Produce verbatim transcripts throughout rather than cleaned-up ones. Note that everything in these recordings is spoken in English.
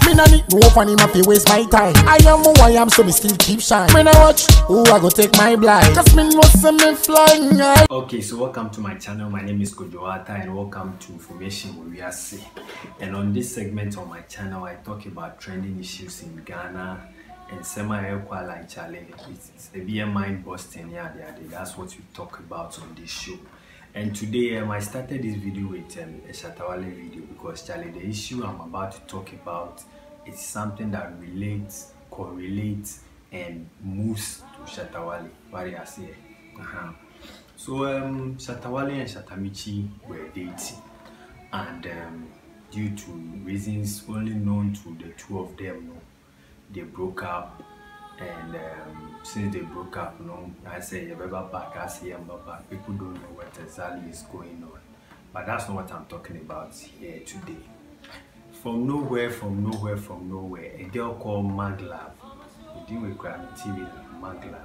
Me nah need no funny ma fi waste my time. I am who I am, so me still keep shine. When I watch, who I go take my blind. Cause me know say me flying high. Okay, so welcome to my channel. My name is Kojowata and welcome to Information with Riasi. And on this segment on my channel, I talk about trending issues in Ghana and semi-equal like Charlie. It's, it's a B M I busting, yeah, yeah, that's what we talk about on this show. And today um, I started this video with um, a Shatta Wale video because Charlie, the issue I'm about to talk about is something that relates, correlates, and moves to Shatta Wale. What I say? Uh-huh. So um, Shatta Wale and Shatta Michi were dating, and um, due to reasons only known to the two of them, no, they broke up. And um, since they broke up, no, I say back, I say back. People don't know what exactly is going on, but that's not what I'm talking about here today. From nowhere, from nowhere, from nowhere, a girl called Maglav. We deal with T V, Maglav.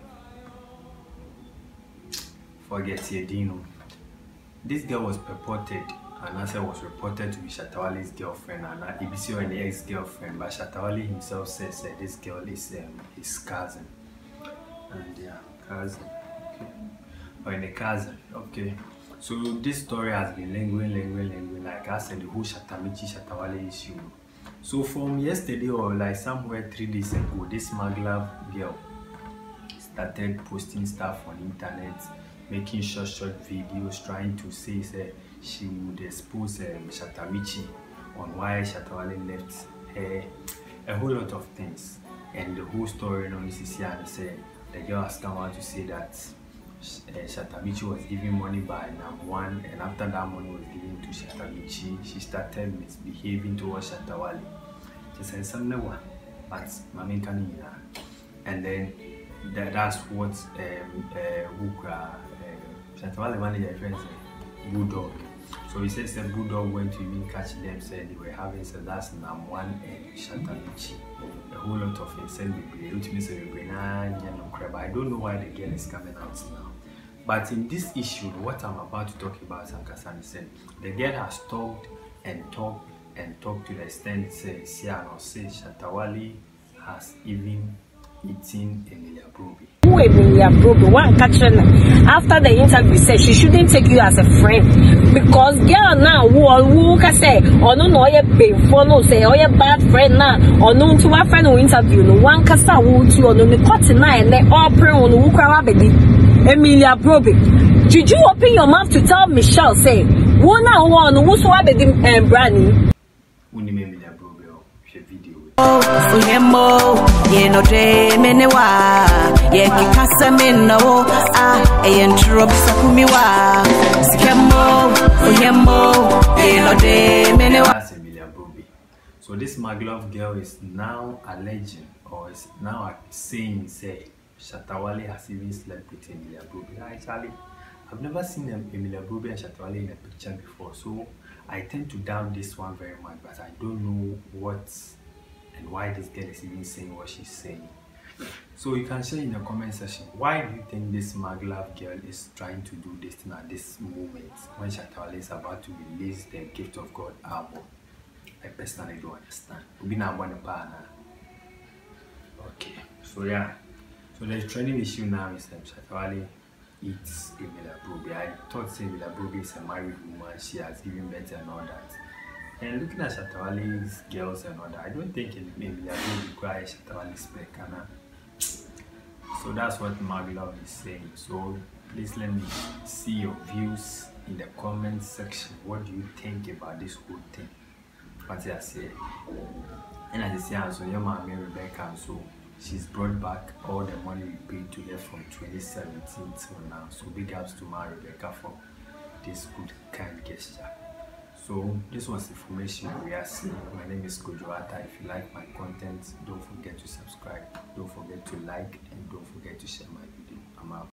Forget it, you know. This girl was purported, and I said was reported to be Shatta Wale's girlfriend, and I B C or an ex-girlfriend, but Shatta Wale himself says that this girl is um, his cousin. And yeah, cousin. Okay. Or in a cousin, okay. So this story has been lingering, lingering, lingering, like I said, the whole Shatta Michi, Shatta Wale issue. So from yesterday or like somewhere three days ago, this Maglav girl started posting stuff on internet, making short, short videos, trying to say, say she would expose um, Shatta Michi on why Shatta Wale left her, a whole lot of things. And the whole story on this is here and say the girl has come out to say that uh, Shatta Michi was given money by number one, and after that money was given to Shatta Michi, she started misbehaving towards Shatta Wale. She said something one, but Mami can hear. And then that, that's what um, uh, uh, Shatta Wale manager friend said, Bulldog. So he says that Bulldog went to even catch them, said they were having said that's Nam one and Shatta Michi. A whole lot of insane people, which means I don't know why the girl is coming out now. But in this issue, what I'm about to talk about, Sankasani said, the girl has talked and talked and talked to the extent says Siano says Shatta Wale has even eaten Emilia Brobe. Who Emilia Brobe? One catcher after the interview said she shouldn't take you as a friend because girl now who who can say or no no you pay for no say or you bad friend now or no to a friend who interview no one kasa who to or no me cut na and they all pray on who kwa bedi Emilia Brobe. Did you open your mouth to tell Michelle say who now one who so bedi and Branny? Uni Emilia Brobe o she video. Oh, him oh, ye no day menewa, ye kikasa minno ah, e entro bisakumi wa. Skemo, him oh, ye no day menewa. That's Emilia Brobe. So this Maglav girl is now alleging or is now saying say Shatta Wale has even slept with Emilia Brobe. Actually, I've never seen Emilia Brobe and Shatta Wale in a picture before, so I tend to doubt this one very much, but I don't know what and why this girl is even saying what she's saying. So you can share in the comment section, why do you think this Maglav girl is trying to do this thing at this moment when Shatta Wale is about to release the Gift of God album? I personally don't understand. Okay, so yeah, so the trending issue now is that Shatta Wale eats Emilia Brobe. I thought Emilia Brobe is a married woman, she has given birth and all that. And looking at Shatta Wale's girls and all that, I don't think Emilia Brobe requires Shatta Wale's spec. So that's what Maglav is saying. So please let me see your views in the comment section. What do you think about this whole thing? What I say? And as I say, so your mommy Rebecca, so she's brought back all the money we paid to her from twenty seventeen till now. So big ups to my Rebecca for this good kind gesture. So this was information we are seeing. My name is Kojowata. If you like my content, don't forget to subscribe, don't forget to like, and don't forget to share my video. I'm out.